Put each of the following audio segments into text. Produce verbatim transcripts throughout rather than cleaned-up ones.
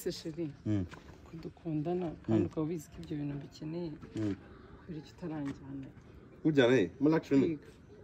se sheri kudukundana kandi ukaba ubizi ko ibyo bintu bikeneye kuri icyo utaranjyana ujyana he muri actually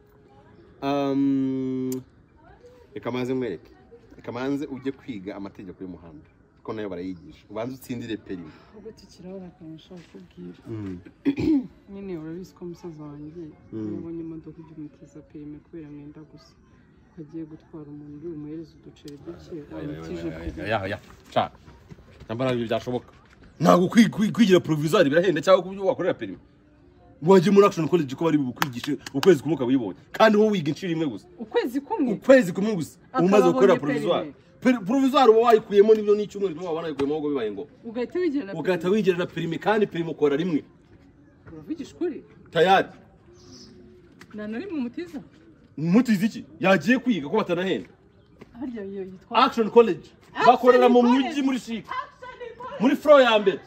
um reka maze mwereke reka manze ujye kwiga amategeko y'umuhanda ko nayo barayigisha ubanze utsindire perimi ubwo tukirabona akanisha kubwira nyine urabizi ko umusaza wanjye yabonye imodoka ijya umutiza perimi kubera mwenda gusa agiye gutwara umuntu uri umuhereza uduceri duke wamutije ya ya cha nambara ibyo byashoboka ntago kwigira provisoire birahenda cyangwa kubyo wakorera perimi waje muri action college ko bari bukwigishe ukwezi kumwe kabuyibonye kandi wowe wiga inshiri imwe gusa ukwezi kumwe ukwezi kumwe gusa umaze gukora provisoire provisoire uba wayikuyemo n'ibyo n'icyumweru cyo wabana yikuyemo ngo bibaye ngo ugahita wigerera ugahita wigerera perimi kandi perimi ukora rimwe uravugisha ukuri tayari na nari mu mutiza mutiza iki yagiye kwiga ko batanahenda harya iyo yitwa action college bakorera mu mujyi muri shik muri floor ya mbere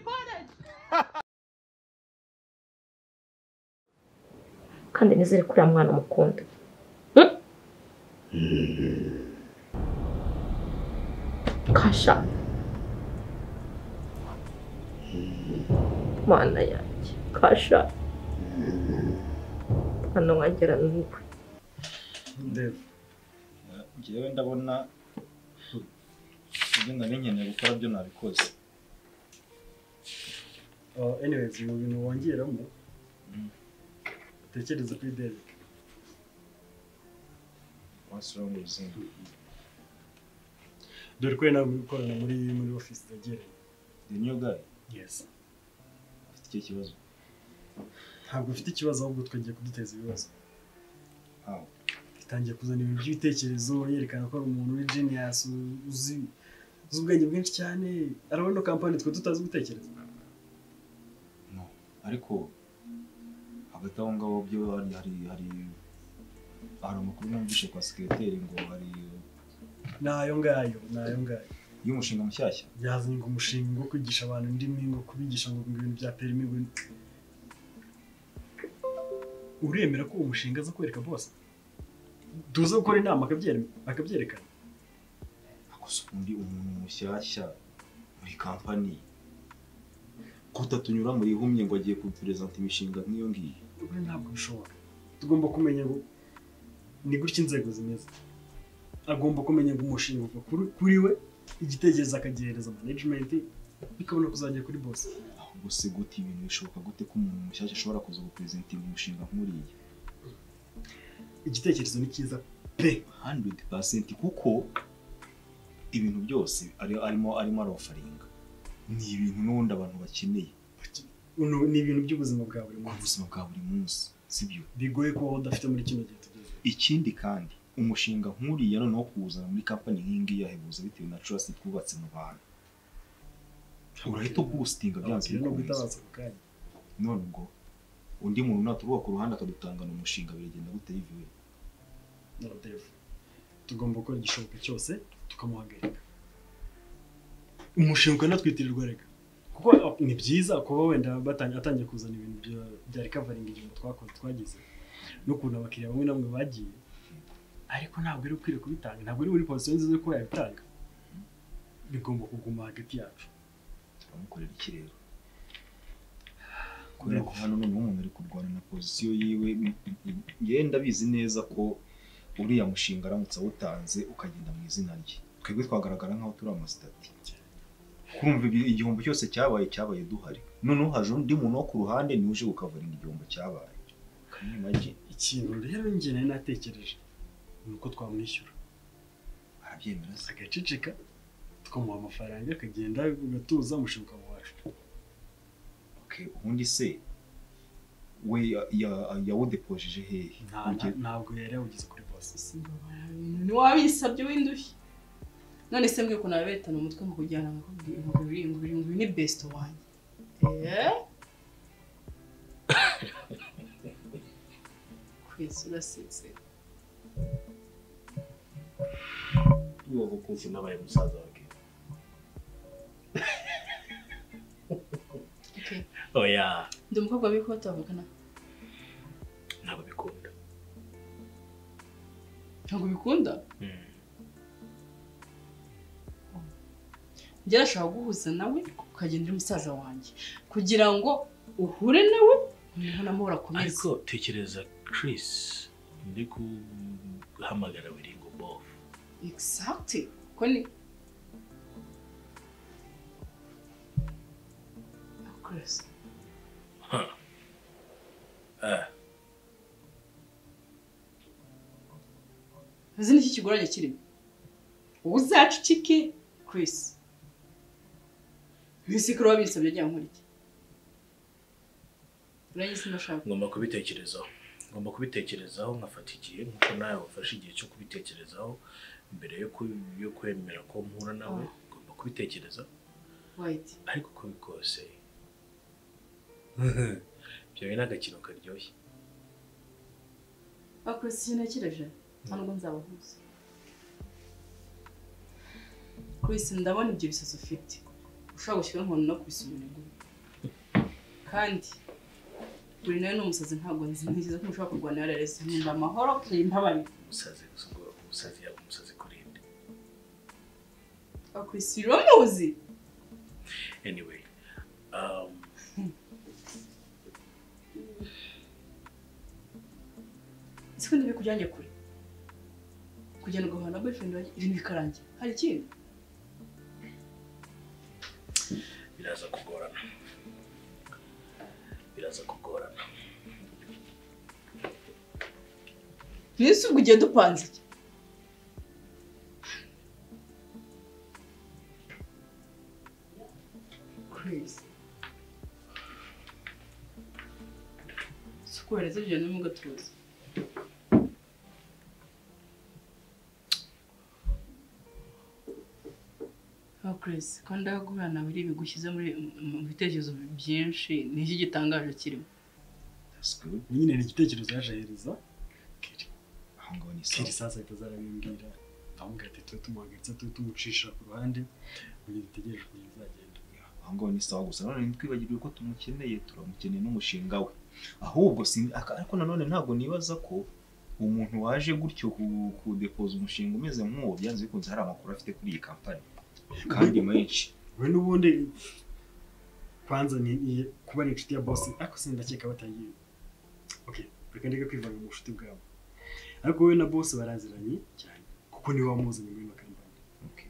kandi nizere kuri ya mwana mukunda kasha mana yanjye kasha hano nkagera n'ubu ndebe njyewe ndabona ibyo nari nkeneye gukora byo nabikoze anyways mu bintu wongeramo tekereza kuri David what's wrong with him dore ko nawe ukorana muri muri office zagere the new guy yes afite ikibazo ntabwo ufite ikibazo ahubwo twagiye kuduteza ibibazo how itangiye kuzana ibintu by'ibitekerezo yerekana ko ari umuntu uri genius uzi ubwenge bwinshi cyane arabona company twe tutazi gutekereza no ariko hagati aho ngaho byo hari hari hari amakuru numvise kwa secretary ngo hari nayo ngayo nayo ngayo y'umushinga mushyashya yazanye ngo umushinga wo kwigisha abantu indimi ngo kubigisha ngo ibintu bya perimi ngo uremera ko umushinga aza kwereka bose duze gukora inama akabyerekana akoso undi umuntu mushyashya muri company kutatunyura muri humye ngo agiye kupresenta imishinga nk'iyo ngiyo ubwo ntabwo bishobora tugomba kumenya ngo ni gutya inzego zimeze agomba kumenya ngo umushinga kuri we igitekerezo akagihereza management bikabona kuzajya kuri boss ahubwo se gute ibintu bishoboka gute ko umuntu mushyashya ashobora kuza gupresentinga umushinga nk'uriye igitekerezo ni cyiza pe one hundred percent kuko ibintu byose ari arimo arimo arofaringa ni ibintu n'ubundi abantu bakeneye ni ibintu by'ubuzima bwa buri munsi ubuzima bwa buri munsi sibyo bigoye ko udafite muri kino gihe tugeze ikindi kandi umushinga nk'uriya noneho kuwuzana muri company nk'ingi yahebuza bitewe na trust twubatse mu bantu urahita boostinga byanze bitabaza ku kanya none ubwo undi muntu naturuka ku ruhande akadutangana umushinga biragenda gute yivuye no Dave tugomba gukora igishoboka cyose tukamuhagarika umushinga natwitirirwa rega kuko ni byiza kuba wenda batanye atangiye kuzana ibintu bya recovering igihe twakoze twagize no kuntu abakiriya bamwe namwe bagiye ariko ntabwo ari ukwiriye kubitanga ntabwo ari muri position nziza ko yabitanga bigomba kuguma hagati yacu turamukorera iki rero kubera ko hano n'umuntu umuntu ari kurwana na position yiwe yenda bizi neza ko uriya mushinga aramutse awutanze ukagenda mu izina rye twebwe twagaragara nkaho turi amasitati kumva igihombo cyose cyabaye cyabaye duhari noneho haje undi muntu wo ku ruhande ni uje gukavaringa igihombo cyabaye kanyimaje ikintu rero njye nari natekereje nuko twamwishyura arabyemera se agacicika tukamuha amafaranga akagenda ugatuza umushinga wacu okay ubundi se we yawudepojeje hehe ntabwo yari yawugize kuri boss ni wabisabye windushye none se mbwe ko nabetana umutwe mu kujyana ngakubwira ngo biringo biringo ni best wanjye eh kwisura sitse yo kuko nabaye musaza wake okay oya ndi umukobwa biko tavukana ntabwo bikunda ntabwo bikunda njye nashaka guhuza nawe ukagenda uri musaza wanjye kugira ngo uhure nawe niho namahoro akomeza. Ariko tekereza Chris ndi guhamagara Wiringo bof. Exactly. Koni Chris. Huh. Ah. Uzi niki kigoranye kirimo? Uzacicike Chris. Misikro wabinsabye ajya nkuriki. Urayisi ndashaka. Ngomba kubitekerezaho. Ngomba kubitekerezaho nkafata igihe nkuko nawe wafashe igihe cyo kubitekerezaho mbere yo yo kwemera ko mpura nawe. Ngomba kubitekereza. Wait. Ariko ko bikose. Byo ni agakino karyoshye. Akwisi nakireje. Ntabwo nzabahuza. Chris ndabona ibyo bisazo ufite. Ushaka gushyira nkono no kubisubira ngo. Kandi buri nawe n'umusazi ntabwo nzi ntiziza ko ushaka kurwana yararese nimba amahoro k'impabari. Umusazi gusugo umusazi ya umusazi kurinde. Akwisi romuzi. Anyway, um Sikundi bikujyanye kure. Kujyana guhana boyfriend waje ibintu bikarangira. Hari ikindi? biraza kugorana. Biraza kugorana. Yesu ugiye dupanze iki? Chris. Sikuhereza ibyo ni mu gatuza. Oh Chris, kandi ahagura nawe iri bigushyize muri mu bitekerezo byinshi n'iki gitangaje kirimo. That's good. Nyine ni igitekerezo yajereza. Kiri. Ahangaho ni Kiri sawa. sasa itazarabimbwira. Ahunga ati twe tumuhagaritse twe tumucisha ku ruhande kugira dutegereje kugira izagenda. Ahangaho ni sawa gusa none ntitwibagirwe ko tumukeneye turamukeneye n'umushinga we. Ahubwo si ariko nanone ntabwo nibaza ko umuntu waje gutyo ku depoza umushinga umeze nk'uwo byanze bikunze hari amakuru afite kuri iyi company. Kandi menshi. We n'ubundi kwanza ni kuba ari inshuti ya boss ariko sindakeka batagiye. Okay, reka ndeke kwivanga mu nshuti bwabo. Ariko we na boss baraziranye cyane kuko ni wamuzanye muri makambani. Okay.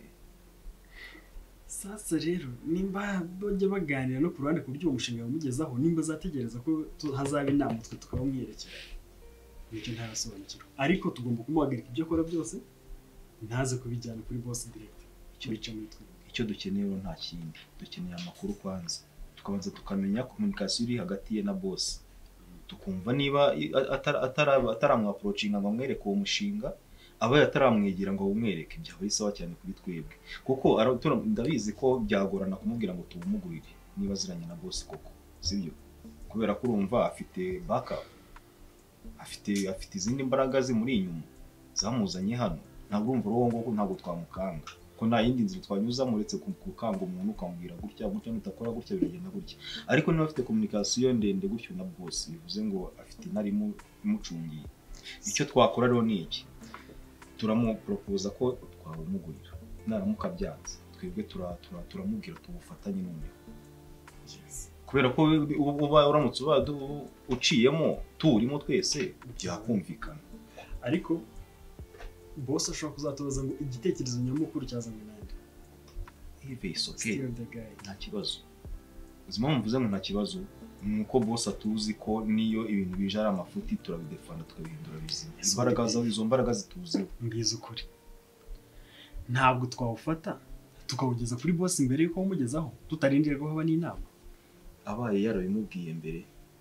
Sasa rero nimba bajya baganira no ku ruhande ku buryo umushinga wamugezaho nimba zategereza ko hazaba inama twe tukabamwerekera. Nicyo ntarasobanukirwa. Ariko tugomba kumuhagarika ibyo akora byose ntaze kubijyana kuri boss direct. Icyo bica muri twe. Icyo dukeneye nta kindi. Dukeneye amakuru kwanza. Tukabanza tukamenya communication iri hagati ye na boss. Tukumva niba atara ataramwa approachinga ngo amwereke uwo mushinga aba yataramwegera ngo umwereke ibyo ari sawa cyane kuri twebwe. Kuko ndabizi ko byagorana kumubwira ngo tubumugurire niba ziranye na boss koko. Sibyo? Kubera ko urumva afite backup. Afite afite izindi mbaraga zimuri inyuma zamuzanye hano. Ntabwo urumva uwo ngo ntabwo twamukanga. Ko nta yindi nzira twanyuza muretse kukanga umuntu ukamubwira gutya gutya nutakora gutya biragenda gutya. Ariko niba afite communication ndende gutyo na boss bivuze ngo afite inarimo imucungiye. Icyo twakora rero ni iki? Turamupropoza ko twabumugurira. Naramuka byanze twebwe tura turamubwira tubufatanye n'umwe. Kubera ko uba uramutse ubadu uciyemo turimo twese byakumvikana. Ariko boss ashobora kuzatoza ngo igitekerezo nyamukuru cyazanywe nande. Ive is okay. Nta kibazo. Uzima mvuze ngo nta kibazo nuko boss atuzi ko niyo ibintu bijara amafuti turabidefanda tukabihindura bizima. Imbaraga zawe izo mbaraga zituzi ngize ukuri. Ntabwo twawufata tukawugeza kuri boss imbere yuko umugezaho tutarindiriye ko haba n'inama. Abaye yarabimubwiye mbere.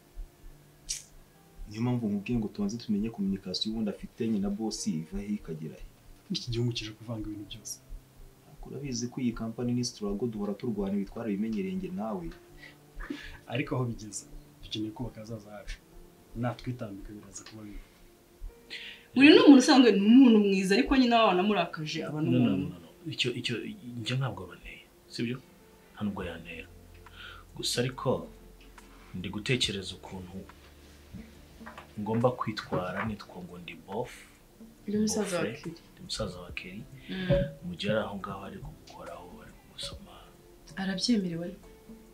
Niyo mpamvu mubwiye ngo tubanze tumenye communication ubundi afitanye na boss iva he ikagera he. Iki gihugu kije kuvanga ibintu byose. Urabizi ko iyi company ni struggle duhora turwana bitwara bimenyerenge nawe. Ariko aho bigeze dukeneye ko bakazaza hacu. Natwitambika biraza kuba bibi. Uri n'umuntu usanzwe ni umuntu mwiza ariko nyina wawe namurakaje abantu n'umuntu. Icyo icyo njye ntabwo baneye. Sibyo? Nta nubwo yantera. Gusa ariko ndi gutekereza ukuntu ngomba kwitwara nitwa ngo ndi bof. Ndi musaza wa Keri. Ndi musaza wa Keri. Mu gihe aho ngaho ari gukoraho ari gusoma arabyemerewe ariko.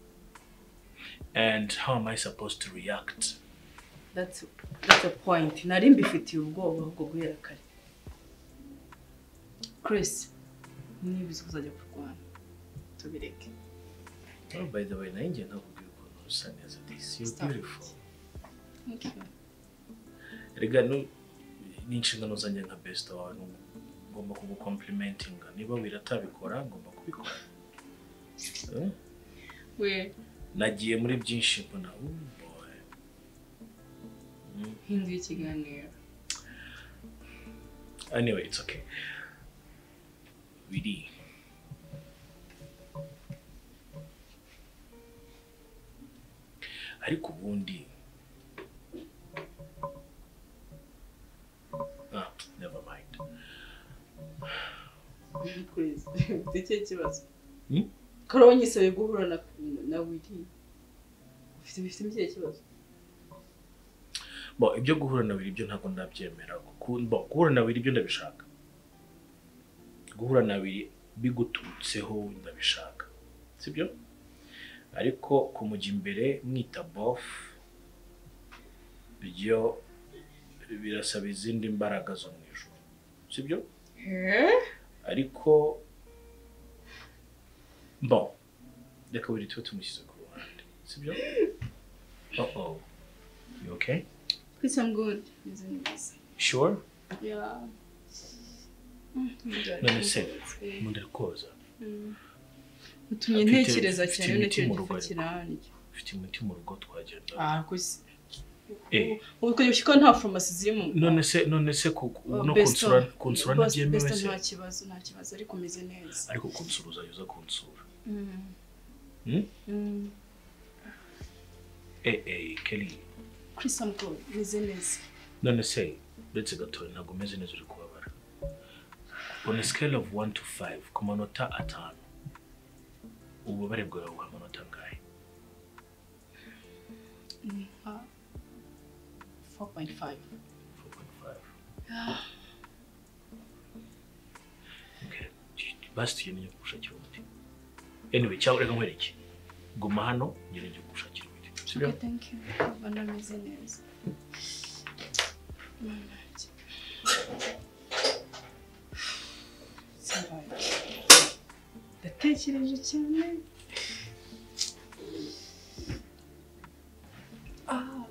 And how am I supposed to react? That's that's a point. Nari mbifitiye ubwoba bwo guhera kare. Chris, niba uzi kuzajya kurwana tubireke. Oh, by the way, nanjye nakubwira ukuntu usa neza. This you're beautiful. Thank you. Rega no ni inshingano zanjye nka best wawe ngomba kugucomplimentinga. Niba wiratabikora ngomba kubikora. Eh? We nagiye muri byinshi mbona oh boy. Hinduye ikiganiro. Anyway, it's okay. Widi. Ariko ubundi. Ah, never mind. Chris, dike kibazo. Hmm? Karonyi sabe guhura na na Widi. Ufite bifite ikihe kibazo? Bo ibyo guhura na Widi ibyo ntago ndabyemera. Bo guhura na Widi ibyo ndabishaka. Guhura na Widi biguturutseho ndabishaka. Sibyo? Ariko kumujya imbere mwita bof byo birasaba izindi mbaraga zo mwijuru. Sibyo? Eh? Ariko bon reka Widi tuba tumushyize ku ruhande. Sibyo? Oh oh. You okay? Chris, I'm good. Is Sure? Yeah. None se mundere koza. Utumye ntekereza cyane n'icyo gifatiranye. Ufite imiti mu rugo twagenda. Ah, kuzi. Eh. Uko yushika nta pharmacy zirimo. None se none se ku no konsura konsura nabyemewe se. Nta kibazo nta kibazo ariko meze neza. Ariko konsuruza yuza konsura. Mm. Hmm? Mm. Eh eh Kelly. Chris, I'm good. Meze neza. None se let's go ntago meze neza uri kubabara. On a scale of one to five ku manota atanu. Ububare bwawe bwa manota ngahe? Mm. Uh, four point five. four point five. Yeah. Okay. Basi tugende kugushakira umuti. Anyway, ciao reka nkwereke. Guma hano ngende njye kugushakira umuti. Okay, thank you. Bana meze neza. Ndatekereje cyane. Ah.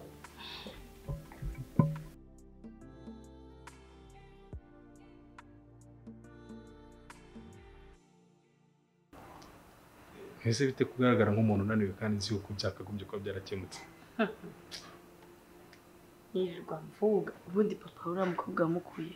Ese bite kugaragara nk'umuntu unaniwe kandi nzi yuko byakagombye kuba byarakemutse. Yirirwa mvuga ubundi papa uriya mukobwa wamukuye.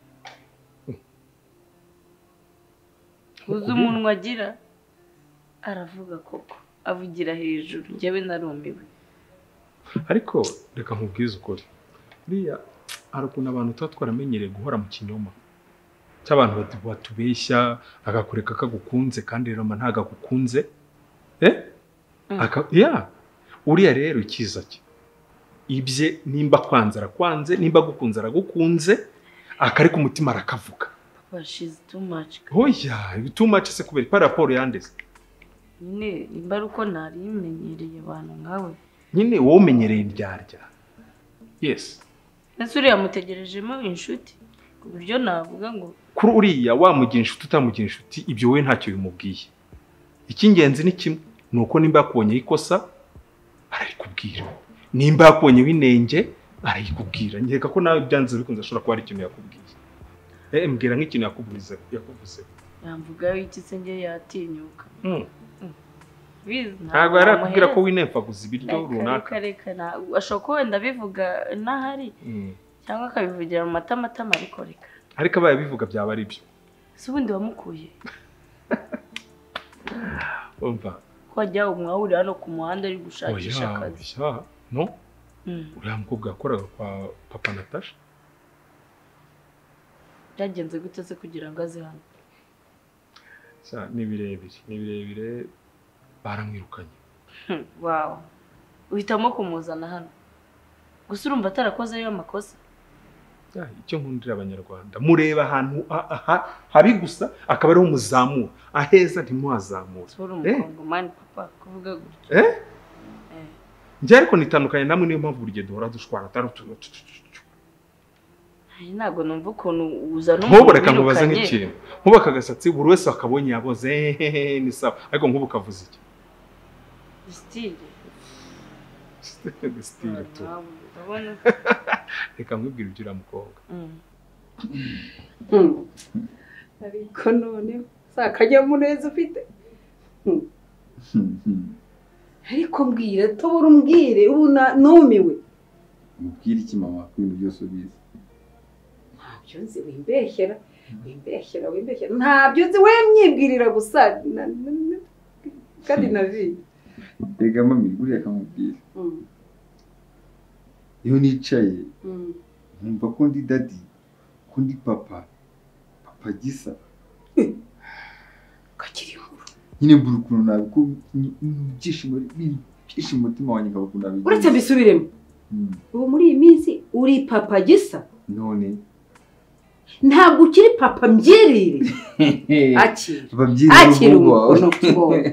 Uzi umunwa agira aravuga koko avugira hejuru njyewe narumiwe. Ariko reka nkubwize ukuri. Buriya hari ukuntu abantu tuba twaramenyereye guhora mu kinyoma cy'abantu batubeshya agakureka kagukunze kandi rero ntago agukunze. Eh? Aka ya uriya rero ikiza cye. Ibye nimba kwanza arakwanze nimba gukunze aragukunze akari ku mutima arakavuga. Papa, she's too much. Oya, too much se kubera par rapport yandeze. Nyine nimba ari uko nari imenyereye abantu nkawe. Nyine wowe umenyereye indyarya. Yes. Ese uriya mutegerejemo inshuti ku buryo navuga ngo kuri uriya wamugira inshuti utamugira inshuti ibyo we ntacyo bimubwiye. Icy'ingenzi ni kimwe nuko nimba yakubonye ikosa arayikubwira. Nimba yakubonye winenge arayikubwira. Nkeka ko nawe byanze bikunze ashobora kuba ari ikintu yakubwiye. Eh mbwira nk'ikintu yakubuze yakuvuze. yamvuga iki se nge yatinyuka. Mm. Bizi ntabwo yarakubwira ko winepfaguza ibiryo runaka. Reka reka ashobora kuba wenda bivuga nahari cyangwa akabivugira mu matamatama ariko reka. Ariko abaye bivuga byaba ari byo. Si ubundi wamukuye. Umva. Ko ajya umwahuri hano ku muhanda ari gushakisha akazi. Oya, no? Uriya mukobwa yakoraga kwa Papa Natasha. Byagenze gute se kugira ngo aze hano? Sa ni birebire, ni birebire baramwirukanye. Wow. Uhitamo kumuzana hano. Gusa urumva atarakoze ayo makosa. icyo nkundira abanyarwanda mureba ahantu habi gusa akaba ariho muzamura aheza ntimuhazamura umukongomani papa kuvuga gutyo eh njye ariko nitandukanye namwe niyo mpamvu buri gihe duhora dushwana atari utuntu ntabwo numva ukuntu uza no nk'ubu reka nkubaze nk'ikintu nk'ubaka agasatsi buri wese akabonye yaboze ni sawa ariko nk'ubu kavuze iki style style tu reka nkubwire ibyo uriya mukobwa ariko none sakajya muneza ufite ariko mbwira tubura umbwire ubu numiwe mubwire iki mama ko ibintu byose ubizi ntabyo nzi wimbeshyera wimbeshyera wimbeshyera ntabyo nzi we myibwirira gusa kandi navi rega mami buriya kamubwire iyo nicaye nkumva ko ndi dadi ko ndi papa papa gisa kakiri inkuru nyine mbura ukuntu nabiko byishimo byishimo umutima wanjye nkaba ukuntu nabigira uretse mbisubiremo ubu muri iyi minsi uri papa gisa none ntabwo ukiri papa mbyirire akiri akiri umukono kibonye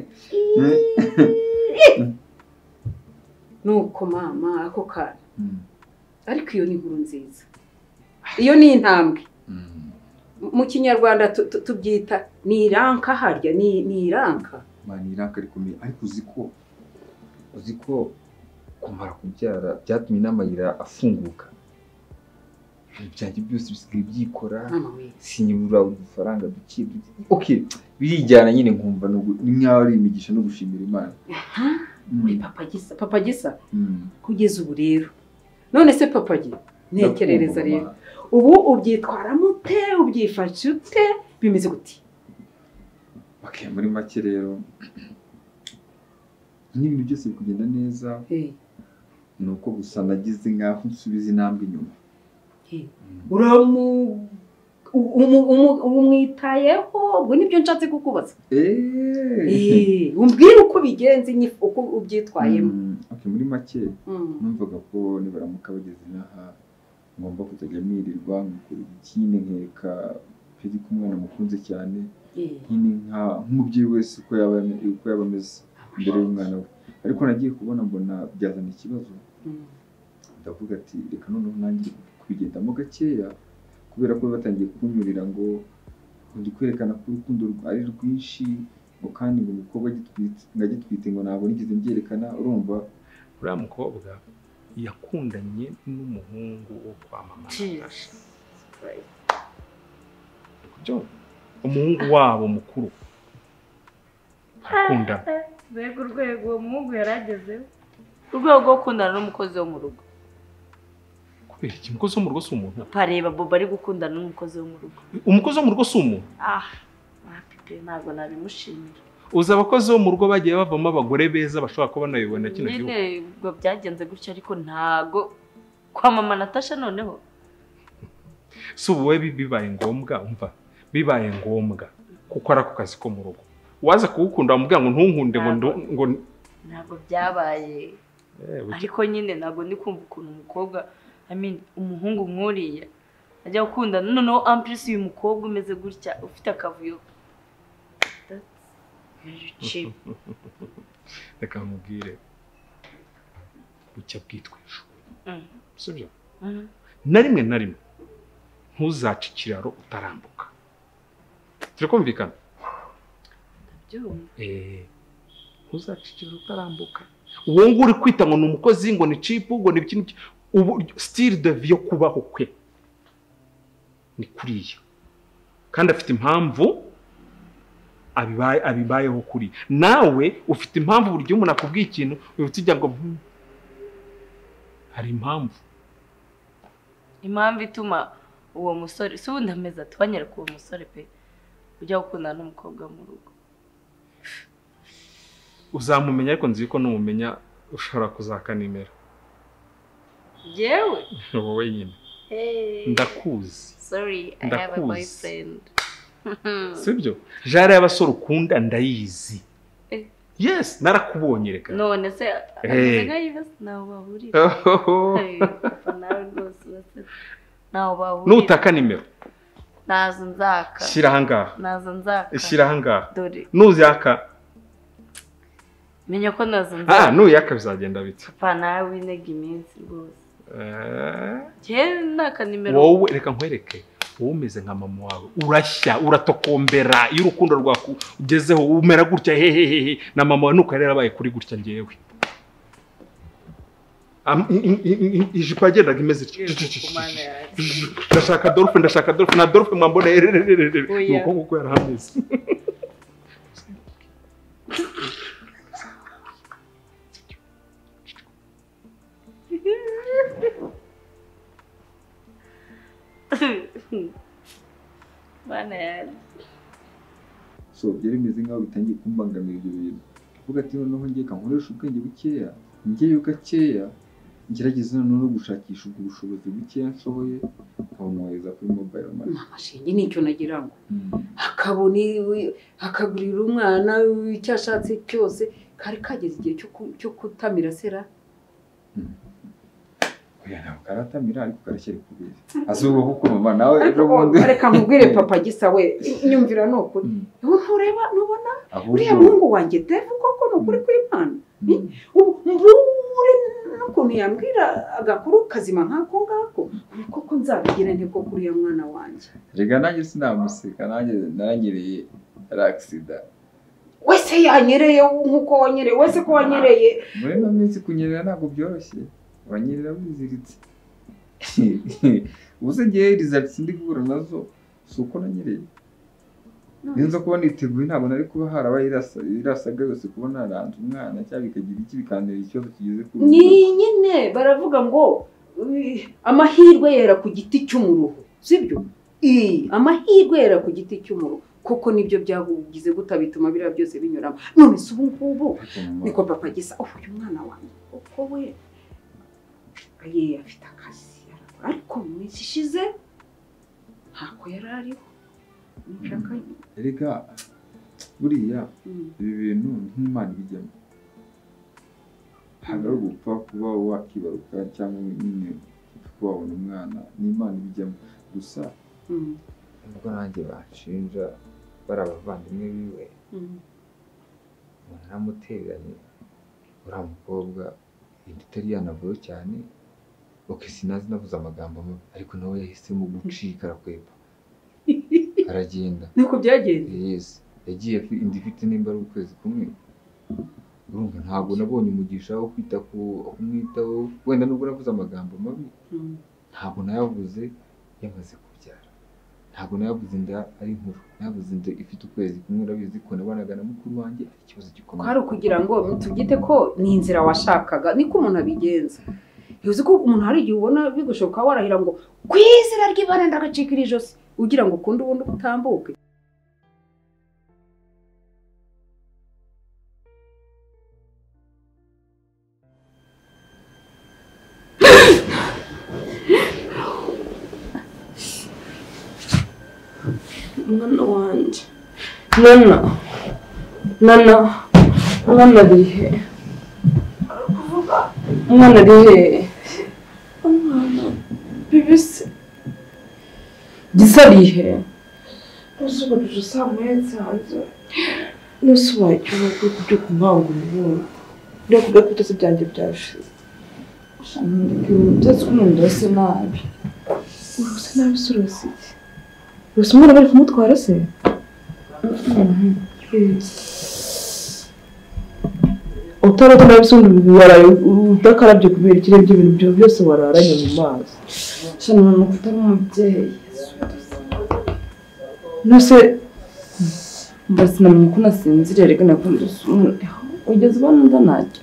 nuko mama ako kana ariko iyo ni inkuru nziza iyo ni intambwe mu kinyarwanda tubyita ni iranka harya ni ni iranka mani iranka ariko ariko uzi ko uzi ko kumara kubyara byatumye n'amayira afunguka ibyanjye byose bisigaye byikora sinyibura udufaranga duke okay birijyana nyine nkumva ni nkaho ari imigisha no gushimira Imana muri papa gisa papa gisa kugeza ubu rero none se papa gi ntekerereza rero ubu ubyitwaramo ute ubyifashe ute bimeze gute okay muri make rero n'ibintu byose bikugenda neza nuko gusa nagize nkaho nsubiza intambwe inyuma uramu umwitayeho ubwo nibyo nshatse kukubaza eh umbwira uko bigenze uko ubyitwayemo okay muri make numvaga ko nibaramuka bageze naha ngomba kuzajya mirirwa ngukora ikine nkeka pedi kumwana mukunze cyane nyine nka nk'umubyeyi wese uko yaba uko yabameze imbere y'umwana we ariko nagiye kubona mbona byazana ikibazo ndavuga ati reka noneho nanjye kubigendamo gakeya kubera ko batangiye kunyurira ngo ndi kwerekana ko urukundo ari rwinshi ngo kandi ngo umukobwa gitwite ngagitwite ngo ntabwo nigeze mbyerekana urumva uriya mukobwa yakundanye n'umuhungu wo kwa mama Natasha umuhungu wabo mukuru akunda mbega urwego uwo muhungu yaragezeho urwego rwo gukundana n'umukozi wo mu rugo kubera iki umukozi wo mu rugo si umuntu pareba Bobo ari gukundana n'umukozi wo mu rugo umukozi wo mu rugo si umuntu ah ntabwo nabimushimira uzi abakozi bo mu rugo bagiye bavamo abagore beza bashobora kuba banayibona kino gihugu nyine ubwo byagenze gutyo ariko ntago kwa mama Natasha noneho si ubu we bibaye ngombwa umva bibaye ngombwa kuko ari ako kazi ko mu rugo waza kuwukunda wamubwira ngo ntunkunde ngo ngo ntabwo byabaye ariko nyine ntabwo ndi kumva ukuntu umukobwa I mean umuhungu nkuriya ajya gukundana noneho amplis uyu mukobwa umeze gutya ufite akavuyo reka nkubwire bucya bwitwa ijuru sibyo na rimwe na rimwe ntuzaca ikiraro utarambuka turi kumvikana ntuzaca ikiraro utarambuka uwo nguwo uri kwita ngo ni umukozi ngo ni cipu ngo ni ikintu ubu style de vie yo kubaho kwe ni kuriya kandi afite impamvu abibaye abibayeho kuri nawe ufite impamvu buri gihe umuntu akubwiye ikintu ufite ngo hari impamvu impamvu ituma uwo musore si ubundi ameze ati wanyereka uwo musore pe ujya gukundana n'umukobwa mu rugo uzamumenya ariko nzi ko numumenya ushobora kuzakanimera yewe wowe nyine ndakuzi sorry I have a boyfriend sibyo jara y'abasore ukunda ndayizi yes narakubonye reka none se ameze nk'ayibase nawe bahurira nawe rwose naho bahurira nutaka nimero nazo nzaka shyira ahangaha nazo nzaka shyira ahangaha dore nuzaka menya ko nazo nzaka ah nuyaka bizagenda bite papa nawe winega iminsi rwose eh je naka nimero wowe reka nkwereke wowe umeze nka mama wawe urashya uratokombera iyo urukundo rwaku ugezeho umera gutya hehehe na mama wawe nuko yari yarabaye kuri gutya ngewe ijipo yagendaga imeze ndashaka Dolphe ndashaka Dolphe na Dolphe mwambona nuko nguko yarahameze bana yari so byari bimeze nk'aho bitangiye kumbangamira ibyo bintu kuvuga ati noneho ngiye kankoresha ubwenge bukeya ngiye gakeya ngerageza no gushakisha ubwo bushobozi bukeya nshoboye nkamwohereza kuri mobile money amashinge nicyo nagira ngo akaboni akagurira umwana icyo ashatse cyose kari kageze igihe cyo kutamira sera oya ntabwo karatamira ariko karashyira kubera azuba kuko mama nawe ejo bundi reka nkubwire papa gisa we nyumvira no kuri ubu ntureba nubona uriya muhungu wanjye devu koko no kuri kw'Imana ubu nukuntu yambwira agakuru kazima nkako ngako koko nzabigira nte ko kuri ya mwana wanjye rega nanjye sinamuseka nanjye naranyereye accident wese yanyereye nkuko wanyereye wese ko wanyereye muri no minsi kunyerera ntabwo byoroshye wanyerera wiziritse ubuze ngiye results ndi guhura nazo suko nanyereye ninzo kuba niteguye ntabwo nari kuba harabaye irasa irasaga yose kuba naranze umwana cyangwa bikagira iki bikantera ikibazo kigeze ku nyine baravuga ngo amahirwe yera ku giti cy'umuruho sibyo eh amahirwe yera ku giti cy'umuruho kuko nibyo byagugize gutabituma bira byose binyuramo none se ubu ngubu niko papa gisa uyu mwana wanjye uko we aye afite akazi ariko mu minsi ishize ntako yari ariho erega buriya ibi bintu nk'Imana bijyamo ntabwo ari gupfa kuba wakibaruka cyangwa nyine kuba wabona umwana n'Imana bijyamo gusa nubwo nanjye banshinja bari abavandimwe biwe naramutereranye uriya mukobwa itari yanavuyeho cyane oke sinazi navuze amagambo mabi ariko nawe yahisemo gucika arakweba aragenda niko byagenze yes yagiye indi ifite nimba ari ukwezi kumwe urumva ntabwo nabonye umugisha wo kwita ku kumwitaho wenda nubwo navuze amagambo mabi ntabwo nayavuze yamaze kubyara ntabwo nayavuze inda ari nkuru nayavuze inda ifite ukwezi kumwe urabizi ko nabanaga na mukuru wanjye ari ikibazo gikomeye kwari kugira ngo tugite ko ni inzira washakaga niko umuntu abigenza yuzi ko umuntu hari igihe ubona bigushoboka warahira ngo kwizira ry'ibara ndagacikira ijosi ugira ngo ukunde ubundi utambuke mwana wanjye nana nana mwana arihe mwana arihe mwana bibise gisa arihe usubiye usametse hanze nusubaye ikibazo byo kumwangura ubundi rero kuvuga ko byose byanjye byashize byose umuntu wese nabi uruse nabi surose iki uruse umwana bari kumutwara se utarota nabi sundi waraye udakarabye kubera ikirere by'ibintu byose wararanye mu mazi shana umuntu utari umubyeyi nose mbasi namenya ko nasinziriye reka nakunze ugeze ubona ndanajya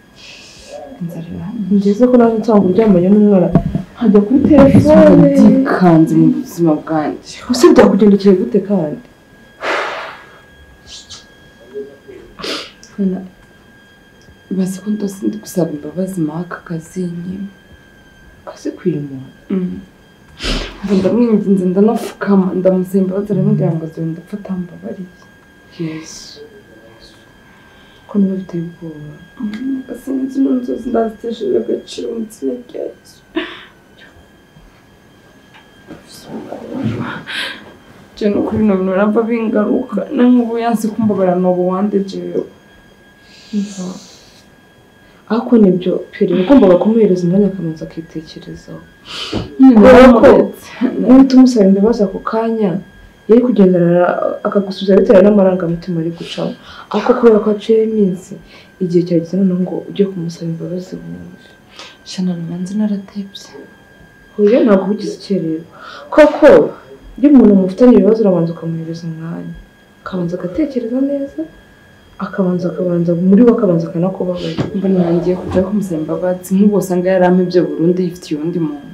ngeze ko naje nsanga uryamanye n'umwana nkajya kuri telefone ndikanze mu buzima bwanjye use byakugendekeye gute kandi bazi ko ndose ndi gusaba imbabazi maka kazinyima kazi kwimura ndamwinginze ndanapfukama ndamusaba imbabazi aramubwira ngo azoye ndapfa atambabariye yesu ko niba biteye ubwoba gasinzi n'inzozi ndazitesheje agaciro mu itsinda rya yesu cyane kuri bino bintu nabwo bingaruka n'ubu yanse kumbabara n'ubu wandejeyo ariko nibyo peri ugombaga kumuhereza umwanya akamanza akitekerezaho kubera ko nuhita umusaba imbabazi ako kanya yari kugendana akagusubiza bitewe n'amarangamutima ari gucaho ariko kubera ko haciyeho iminsi igihe cyageze noneho ngo ujye kumusaba imbabazi wumve shana nanze naratebye oya ntabwo ugize icyerero koko iyo umuntu mufitanye ibibazo urabanza ukamuhereza umwanya akabanza agatekereza neza akabanza akabanza muri we akabanza akanakubabarira mbona nangiye kujya kumusaba imbabazi nk'ubu usanga yari amebye burundu yifitiye undi muntu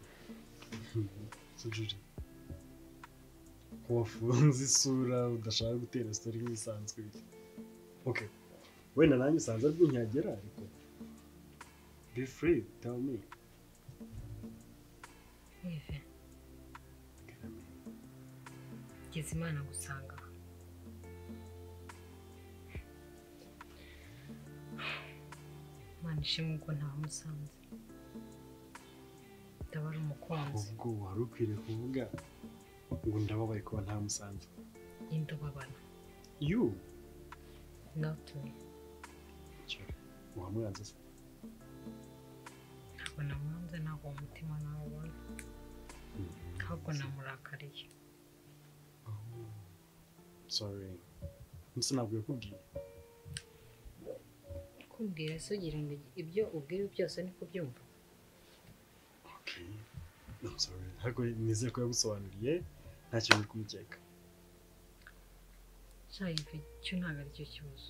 wafunze isura udashaka gutera story nk'isanzwe okay wenda nanjye usanze aribwo nkihagera ariko be free tell me Ive ngeze Imana gusanga Imana ishimwe ko ntamusanze ndabara umukunzi ubwo wari ukwiriye kuvuga ngo ndababaye kuba ntamusanze indubabana you not me wamwanze se ntabwo namwanze ntabwo umutima nawubona ahubwo namurakariye sorry nsi ntabwo yakubwiye kumbwira se ugira ngo ibyo ubwira byose niko byumva okay I'm sorry ariko nizeye ko yagusobanuriye nta kintu uri kumukeka shayive cyo ntabwo ari cyo kibazo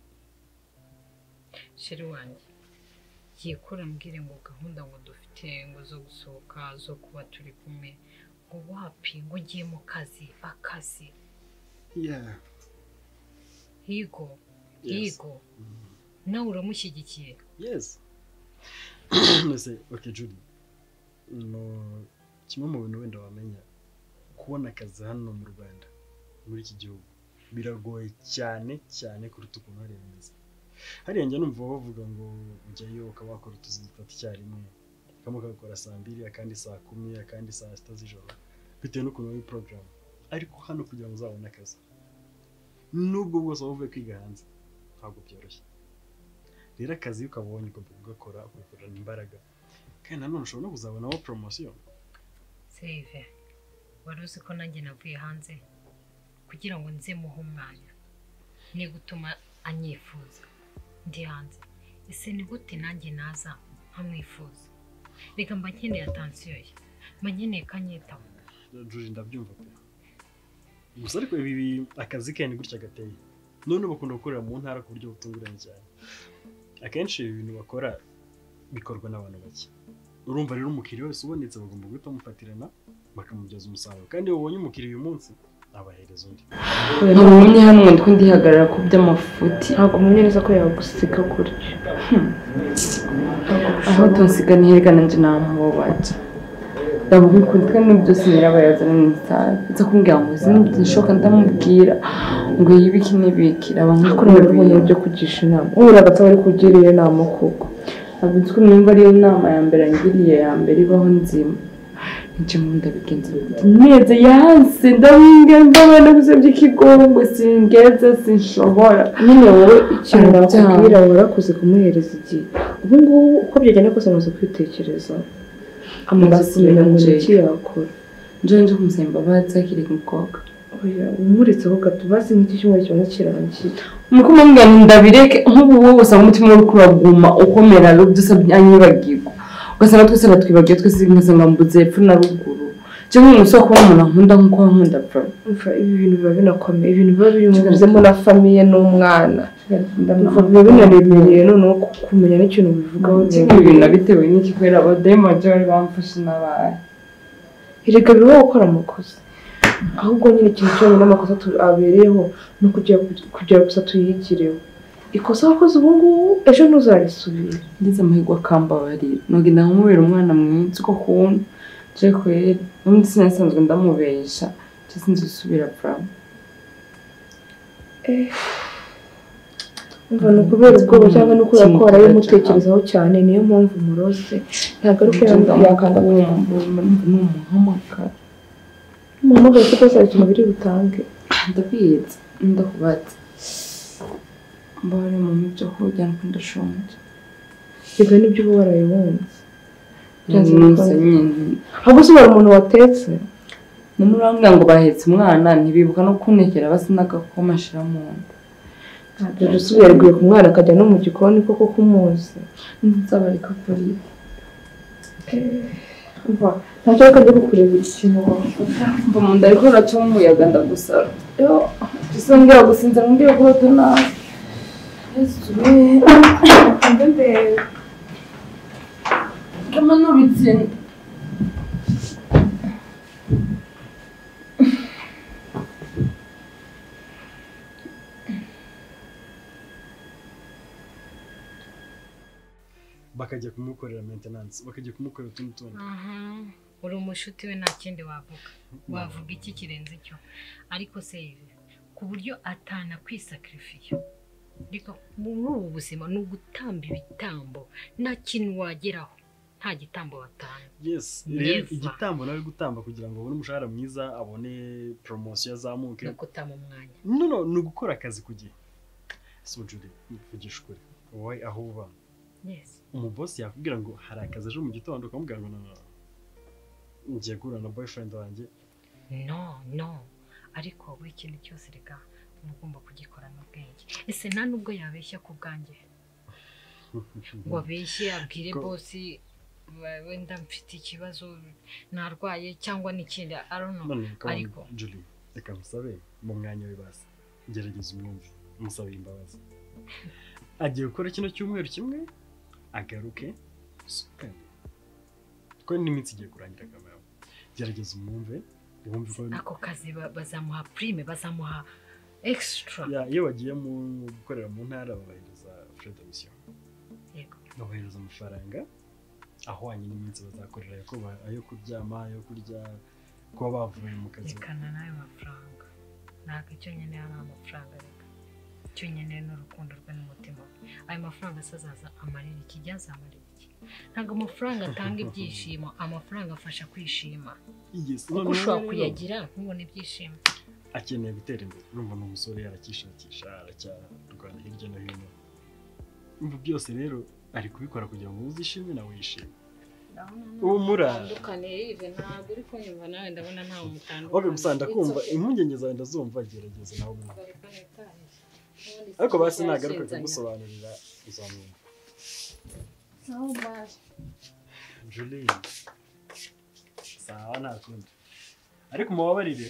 sheri wanjye yikora mbwire ngo gahunda ngo dufite ngo zo gusohoka zo kuba turi kumwe ngo wapi ngo ugiye mu kazi akazi yeah higo higo nawe uramushyigikiye yes nese okay Judy no kimwe mu bintu wenda wamenya kubona akazi hano mu Rwanda muri iki gihugu biragoye cyane cyane kuruta ukuntu hari bimeze hariya njya numva bavuga ngo ujyayo ukaba wakora utuzi dutatu icyarimwe kamwe kagakora saa mbiri akandi saa kumi akandi saa sita z'ijoro bitewe n'ukuntu wari program ariko hano kugira ngo uzabone akazi nubwo bwose waba uvuye kwiga hanze ntabwo byoroshye rero akazi iyo ukabonye ugomba kugakora ugakorana imbaraga kandi nanone ushobora no kuzabonaho promotion save wari uzi ko nanjye navuye hanze kugira ngo nze muhe umwanya ni gutuma anyifuza ndi hanze ese ni gute nanjye naza nkamwifuza reka mba nkeneye atansiyo ye mba nkeneye kanyitaho Juri ndabyumva pe gusa ariko ibi akazi ke ni gutya gateye none bakunda gukorera mu ntara ku buryo butunguranye cyane akenshi ibi bintu bakora bikorwa n'abantu bake urumva rero umukiriya wese ubonetse bagomba guhita bamufatirana bakamubyaza umusaruro kandi iyo ubonye umukiriya uyu munsi abahereza undi ntabwo hano ngo ndi ndihagarara ku by'amafuti ntabwo umenye neza ko yagusiga gutyo aho tunsiga ntiherega nanjye namubabaje ndavuga ko kandi byose nyirabayazana n'itabi nza kumbwira ngo izindi zishoka ndamubwira ngo yibiki n'ibiki abantu bakorera ibintu byo kugisha inama ubura agataba ari kugiriye inama koko ntabwo nzi ko nimba ariyo nama ya mbere ngiriye ya mbere ibaho nzima njye mu ndabigenza neza yanse ndabinga ndabana gusabye ikigongo singeze sinshobora nyine wowe ikintu nakubwira warakoze kumuhereza igihe ubu ngubu uko byagenda kose amaze kwitekereza amaze kumenya ngo iki yakora nje nje kumusaba imbabazi akiri umukobwa oya umuretseho gato basi nk'iki cyumweru cyose kirangiye nuko mubwira ndabireke nk'ubu wowe usanga umutima uri kuraguma ukomera rero byose anyibagirwa ugasanga twese natwibagiye twese ngasanga mbuze epfo na ruguru cyangwa umusoko kuba umuntu ankunda nk'uko nkunda bro umva ibi bintu biba binakomeye ibintu biba birimo na famiye n'umwana biba binaremereye noneho kumenya n'ikintu bivugaho ibintu nabitewe n'iki kubera abadayimoni bari bamfashe n'abaye erega bibaho gukora amakosa ahubwo nyine ikintu cyonyine n'amakosa abereyeho ni kugira gusa tuyigireho ikosa wakoze ubu ngubu ejo ntuzarisubire ngeze amahirwe akambabarira nugenda nkamubera umwana mwiza uko kubona je kweri n'undi sinasanzwe ndamubesha je sinzisubira from eh umva no kubera ubwoba cyangwa no kurakora yo mutekerezaho cyane niyo mpamvu muroze ntabwo ari ko yakanga n'umuhamaka mama gafite ko cyari ikintu biri butange ndabizi ndakubatse mbare mu byo kurya no ndashonje ibyo nibyo uba warayibonye byanze nyine ahubwo se bari umuntu watetse n'umurambwa ngo bahetse umwana ntibibuka no kunekera basinaga ko mashira mu nda ntabwo rusubira rwiye ku mwana akajya no mu gikoni koko kumuzi nzabareka kuri umva ntacyo kajya gukureba ikintu wafata mva mu nda ariko nacyo umuyaga ndagusara yo isongera gusinza ngiye guhoda nabi Yesu we ndende kama nubitse bakajya kumukorera maintenance bakajya kumukorera utundi tundi uri umushuti we nta kindi wavuga wavuga iki kirenze cyo ariko save ku buryo atana kwisacrifice ariko muri ubu buzima ni ugutamba ibitambo nta kintu wageraho nta gitambo watanga yes rero igitambo nawe gutamba kugira ngo ubone umushahara mwiza abone promotion yazamuke no kutama umwanya no no ni ugukora akazi ku gihe so Julie vugisha ukuri wowe aho uba yes umubosi yakubwira ngo hari akazi ejo mu gitondo ukamubwira ngo ngiye guhura na boyfriend wanjye no no ariko buri kintu cyose reka ugomba kugikorana ubwenge ese nta nubwo yabeshya ku bwanjye ngo abeshye abwire bosi wenda mfite ikibazo narwaye cyangwa n'ikindi I don't know ariko Julie reka musabe mu mwanya we basi gerageza umwumve musabe imbabazi agiye gukora kino cyumweru kimwe agaruke super ko n'iminsi igiye kurangira kamera gerageza umwumve wumve ko ako kazi bazamuha prime bazamuha extra ya iyo wagiye mu gukorera mu ntara babahereza frais de mission yego babahereza amafaranga ahwanye n'iminsi bazakorera ko ayo kuryama ayo kurya kuba bavuye mu kazi rekana nayo mafaranga ntabwo icyo nyene ari amafaranga reka icyo nyene n'urukundo rwe n'umutima ayo mafaranga asazaza amarira iki byazamarira iki ntabwo amafaranga atanga ibyishimo amafaranga afasha kwishima kuko ushobora kuyagira ntubone ibyishimo akeneye gutera imbere urumva n'umusore yarakishakisha aracyarwana hirya no hino umva byose rero ari kubikora kugira ngo uzishime nawe wishime umura ndukane ive ntabwo uri kunyumva nawe ndabona nta umutandukanye obe musanda kumva impungenge zawe ndazumva gerageza nawe umva ariko basi nagaruka kugusobanurira uzamwumva sawa basi Julie sawa nakundi ariko mubabarire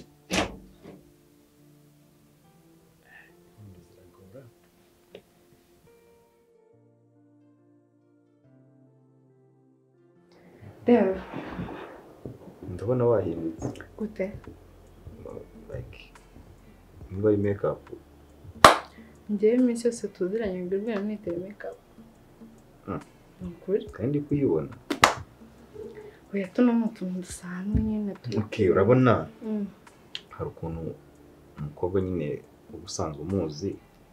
Deo ndabona wahindutse gute like niba ari make up njyewe iminsi yose tuziranye ngo rwego niteye make up ukuri kandi kuyibona oya tuno mutuntu dusanzwe nyine tu okay urabona hari ukuntu umukobwa nyine ubusanzwe umuzi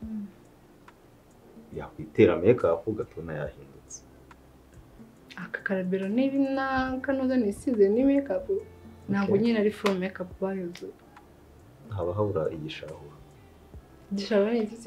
yakwitera make up ugatona yahindutse aka karabero nibi na kanoza nisize ni make up ntabwo nyine ari full make up bayuze haba habura igishahura igishahura ni iki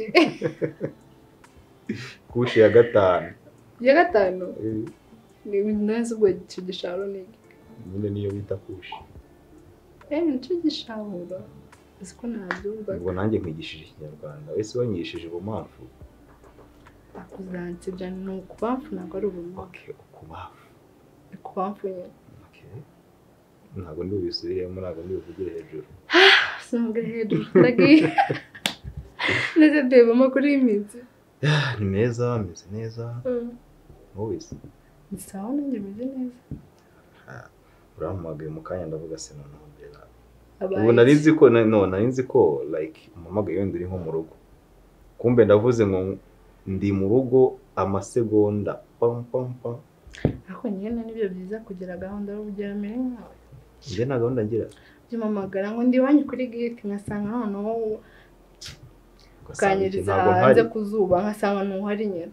kushi ya gatanu ya gatanu ni neza ubwo igishahura ni nyine niyo bita kushi eh nicyo gishahura siko nabyumva ubwo nanjye nkwigishije ikinyarwanda wese wanyigishije ubumamfu akuzanse byane no kubamfu ntabwo ari ubumwe okay ukubamfu kubamfu nyine okay ntabwo ndi ubisubiremo ntabwo ndi buvugire hejuru sinubwo hejuru ndagiye neze ndeba amakuru y'iminsi ni meza ameze neza wowe se ni sawa nanjye meze neza urampamagaye mu kanya ndavuga se noneho mbera ubu nari nzi ko no nari nzi ko like umpamagaye wenda uri nko mu rugo kumbe ndavuze ngo ndi mu rugo amasegonda pam pam pam ako nyine nibyo byiza kugira gahunda yo kugera mbere nkawe njye na gahunda ngira byumamagara ngo ndi wanyu kuri gate nkasanga noneho kanyiriza hanze kuzuba nkasanga ntuhari nyine